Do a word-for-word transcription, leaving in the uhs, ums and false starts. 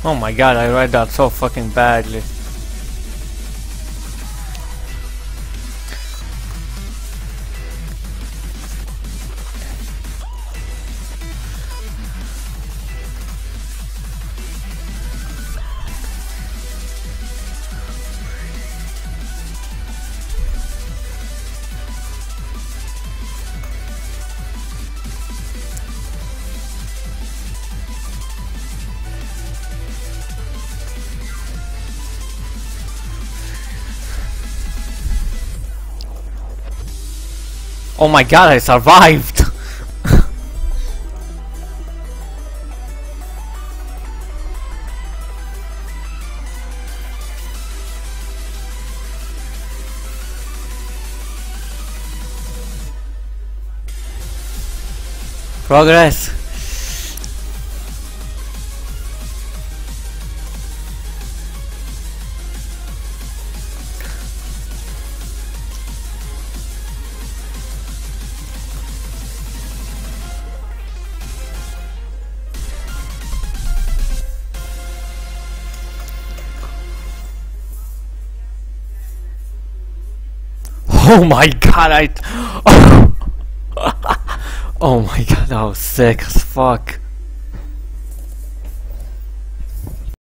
Oh my god, I read that so fucking badly. Oh my god, I survived! Progress! Oh my god, I... Oh my god, that was sick as fuck.